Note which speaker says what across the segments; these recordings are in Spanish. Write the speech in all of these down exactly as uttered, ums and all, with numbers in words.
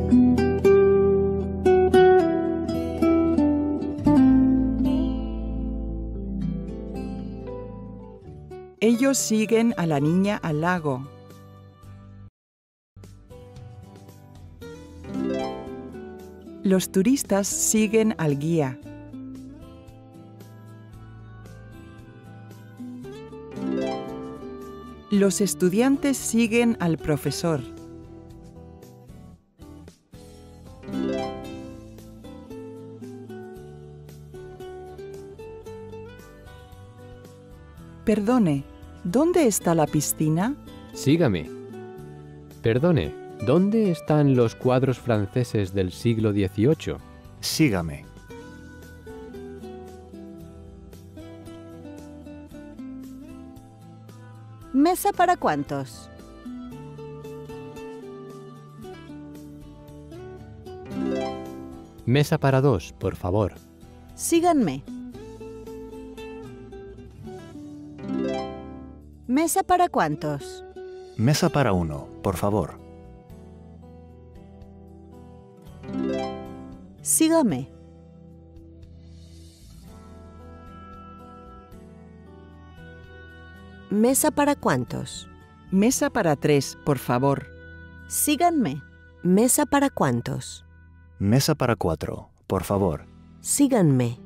Speaker 1: Ellos siguen a la niña al lago. Los turistas siguen al guía. Los estudiantes siguen al profesor. Perdone, ¿dónde está la piscina?
Speaker 2: Sígame. Perdone, ¿dónde están los cuadros franceses del siglo dieciocho?
Speaker 3: Sígame.
Speaker 4: ¿Mesa para cuántos?
Speaker 2: Mesa para dos, por favor.
Speaker 4: Síganme. ¿Mesa para cuántos?
Speaker 3: Mesa para uno, por favor.
Speaker 4: Sígame. ¿Mesa para cuántos?
Speaker 1: Mesa para tres, por favor.
Speaker 4: Síganme. ¿Mesa para cuántos?
Speaker 3: Mesa para cuatro, por favor.
Speaker 4: Síganme.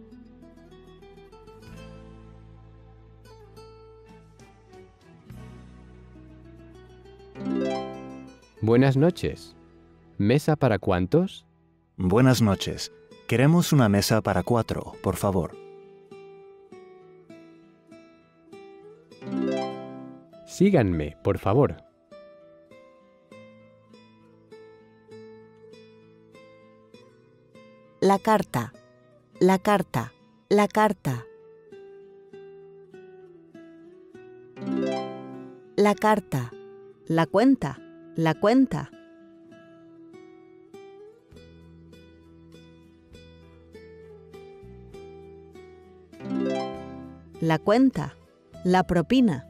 Speaker 2: Buenas noches. ¿Mesa para cuántos?
Speaker 3: Buenas noches. Queremos una mesa para cuatro, por favor.
Speaker 2: Síganme, por favor.
Speaker 4: La carta. La carta. La carta. La carta. La cuenta. La cuenta. La cuenta. La propina.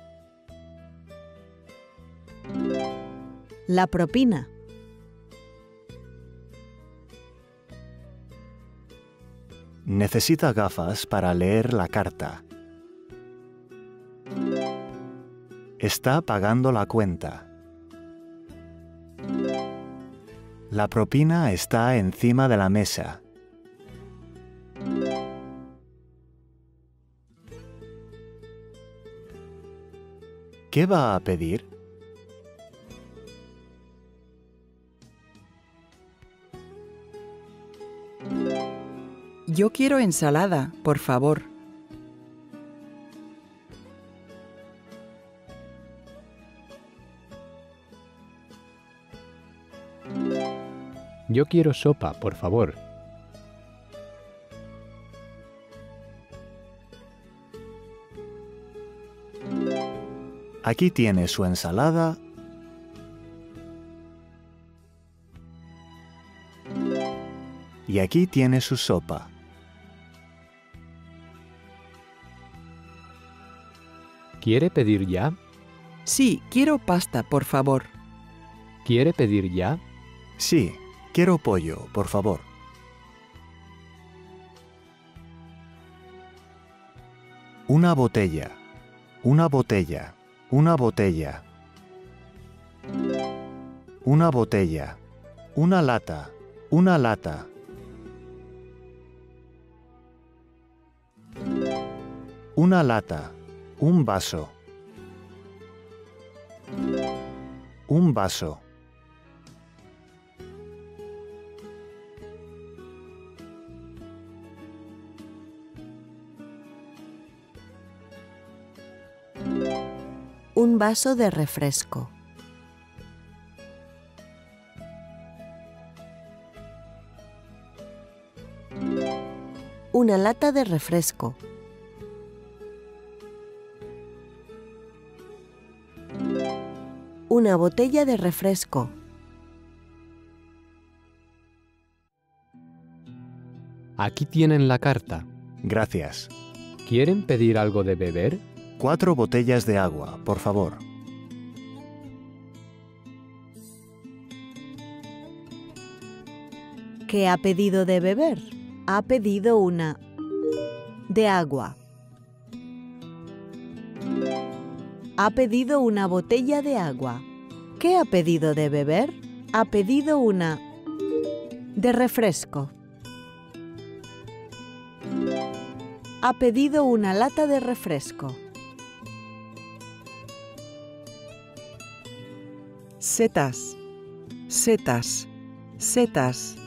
Speaker 4: La propina.
Speaker 3: Necesita gafas para leer la carta. Está pagando la cuenta. La propina está encima de la mesa. ¿Qué va a pedir?
Speaker 1: Yo quiero ensalada, por favor.
Speaker 2: Yo quiero sopa, por favor.
Speaker 3: Aquí tiene su ensalada y aquí tiene su sopa.
Speaker 2: ¿Quiere pedir ya?
Speaker 1: Sí, quiero pasta, por favor.
Speaker 2: ¿Quiere pedir ya?
Speaker 3: Sí, quiero pollo, por favor. Una botella, una botella, una botella. Una botella, una lata, una lata. Una lata, un vaso. Un vaso.
Speaker 4: Un vaso de refresco. Una lata de refresco. Una botella de refresco.
Speaker 2: Aquí tienen la carta.
Speaker 3: Gracias.
Speaker 2: ¿Quieren pedir algo de beber?
Speaker 3: Cuatro botellas de agua, por favor.
Speaker 4: ¿Qué ha pedido de beber? Ha pedido una de agua. Ha pedido una botella de agua. ¿Qué ha pedido de beber? Ha pedido una de refresco. Ha pedido una lata de refresco.
Speaker 1: Setas, setas, setas.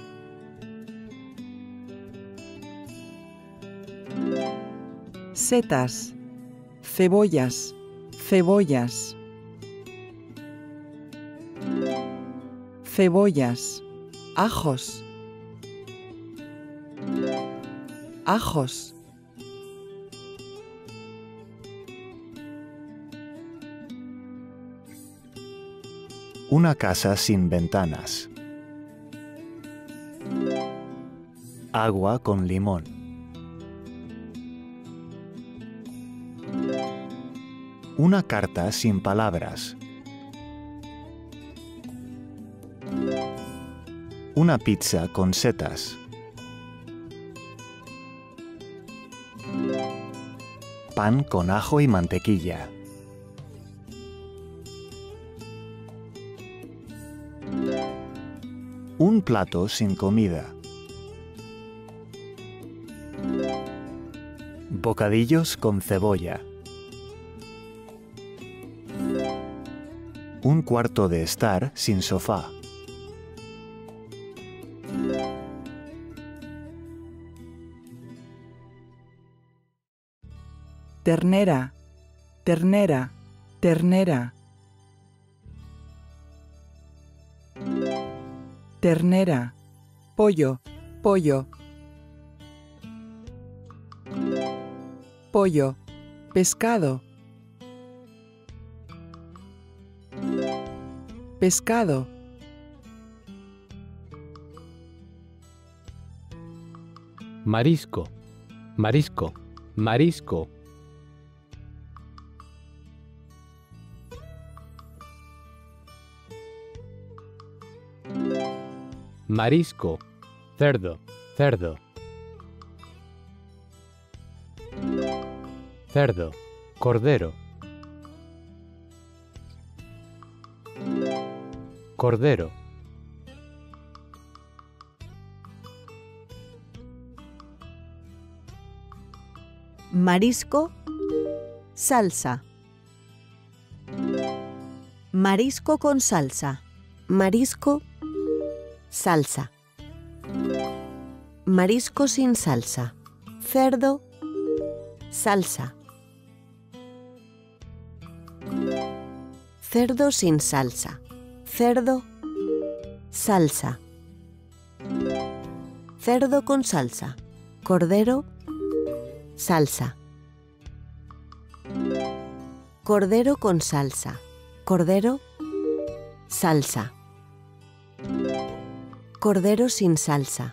Speaker 1: Setas, cebollas, cebollas. Cebollas, ajos, ajos.
Speaker 3: Una casa sin ventanas. Agua con limón. Una carta sin palabras. Una pizza con setas. Pan con ajo y mantequilla. Un plato sin comida. Bocadillos con cebolla. Un cuarto de estar sin sofá.
Speaker 1: Ternera, ternera, ternera. Ternera, pollo, pollo. Pollo, pescado. Pescado.
Speaker 2: Marisco, marisco, marisco. Marisco, cerdo, cerdo. Cerdo, cordero. Cordero.
Speaker 4: Marisco, salsa. Marisco con salsa. Marisco, salsa. Marisco sin salsa. Cerdo, salsa. Cerdo sin salsa. Cerdo, salsa. Cerdo con salsa. Cordero, salsa. Cordero con salsa. Cordero, salsa. Cordero sin salsa.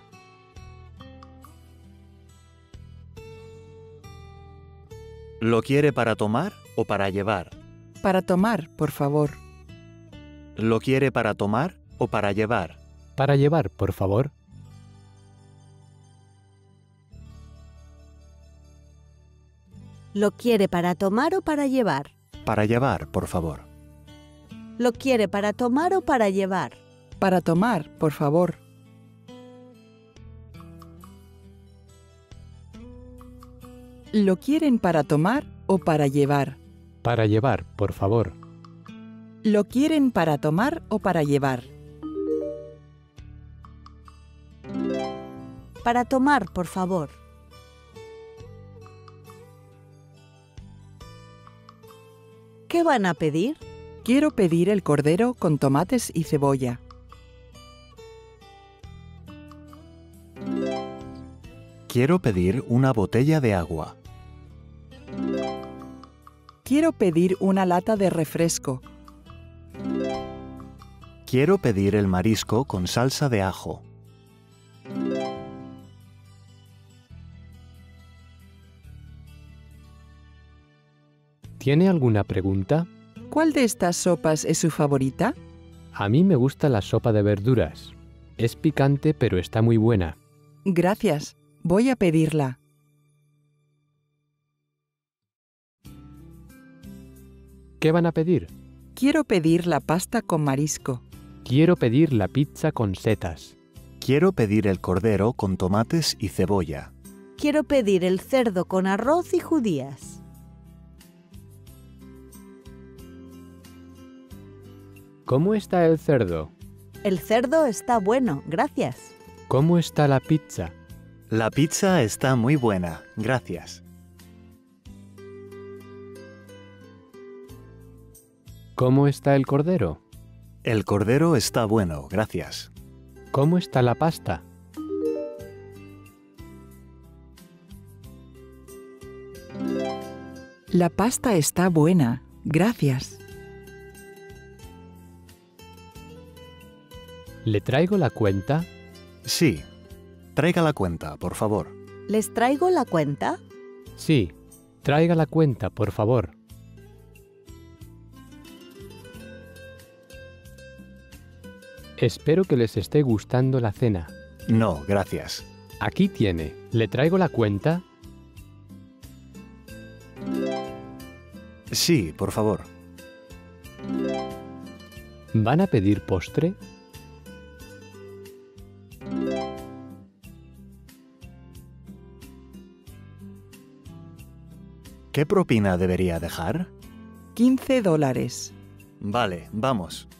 Speaker 3: ¿Lo quiere para tomar o para llevar?
Speaker 1: Para tomar, por favor.
Speaker 3: ¿Lo quiere para tomar o para llevar?
Speaker 2: Para llevar, por favor.
Speaker 4: ¿Lo quiere para tomar o para llevar?
Speaker 3: Para llevar, por favor.
Speaker 4: ¿Lo quiere para tomar o para llevar?
Speaker 1: Para tomar, por favor. ¿Lo quieren para tomar o para llevar?
Speaker 2: Para llevar, por favor.
Speaker 1: ¿Lo quieren para tomar o para llevar?
Speaker 4: Para tomar, por favor. ¿Qué van a pedir?
Speaker 1: Quiero pedir el cordero con tomates y cebolla.
Speaker 3: Quiero pedir una botella de agua.
Speaker 1: Quiero pedir una lata de refresco.
Speaker 3: Quiero pedir el marisco con salsa de ajo.
Speaker 2: ¿Tiene alguna pregunta?
Speaker 1: ¿Cuál de estas sopas es su favorita?
Speaker 2: A mí me gusta la sopa de verduras. Es picante, pero está muy buena.
Speaker 1: Gracias. Voy a pedirla.
Speaker 2: ¿Qué van a pedir?
Speaker 1: Quiero pedir la pasta con marisco.
Speaker 2: Quiero pedir la pizza con setas.
Speaker 3: Quiero pedir el cordero con tomates y cebolla.
Speaker 4: Quiero pedir el cerdo con arroz y judías.
Speaker 2: ¿Cómo está el cerdo?
Speaker 4: El cerdo está bueno, gracias.
Speaker 2: ¿Cómo está la pizza?
Speaker 3: La pizza está muy buena, gracias.
Speaker 2: ¿Cómo está el cordero?
Speaker 3: El cordero está bueno, gracias.
Speaker 2: ¿Cómo está la pasta?
Speaker 1: La pasta está buena. Gracias.
Speaker 2: ¿Le traigo la cuenta?
Speaker 3: Sí. Traiga la cuenta, por favor.
Speaker 4: ¿Les traigo la cuenta?
Speaker 2: Sí. Traiga la cuenta, por favor. Espero que les esté gustando la cena.
Speaker 3: No, gracias.
Speaker 2: Aquí tiene. ¿Le traigo la cuenta?
Speaker 3: Sí, por favor.
Speaker 2: ¿Van a pedir postre?
Speaker 3: ¿Qué propina debería dejar?
Speaker 1: quince dólares.
Speaker 3: Vale, vamos.